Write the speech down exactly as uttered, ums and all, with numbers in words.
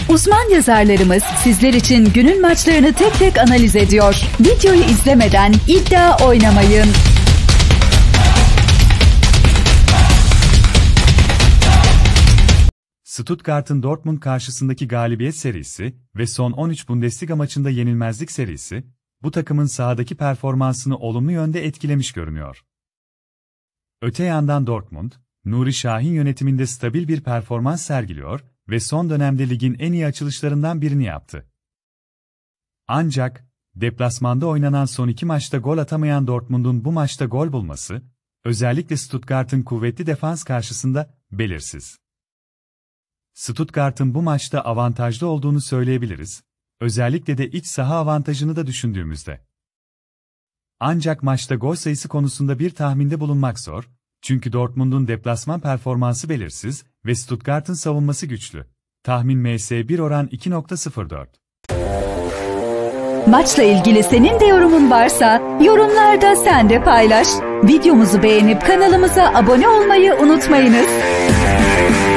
Uzman yazarlarımız sizler için günün maçlarını tek tek analiz ediyor. Videoyu izlemeden iddia oynamayın. Stuttgart'ın Dortmund karşısındaki galibiyet serisi ve son on üç Bundesliga maçında yenilmezlik serisi, bu takımın sahadaki performansını olumlu yönde etkilemiş görünüyor. Öte yandan Dortmund, Nuri Şahin yönetiminde stabil bir performans sergiliyor ve son dönemde ligin en iyi açılışlarından birini yaptı. Ancak, deplasmanda oynanan son iki maçta gol atamayan Dortmund'un bu maçta gol bulması, özellikle Stuttgart'ın kuvvetli defans karşısında belirsiz. Stuttgart'ın bu maçta avantajlı olduğunu söyleyebiliriz, özellikle de iç saha avantajını da düşündüğümüzde. Ancak maçta gol sayısı konusunda bir tahminde bulunmak zor, çünkü Dortmund'un deplasman performansı belirsiz ve Stuttgart'ın savunması güçlü. Tahmin M S bir oran iki nokta sıfır dört. Maçla ilgili senin de yorumun varsa yorumlarda sen de paylaş. Videomuzu beğenip kanalımıza abone olmayı unutmayınız.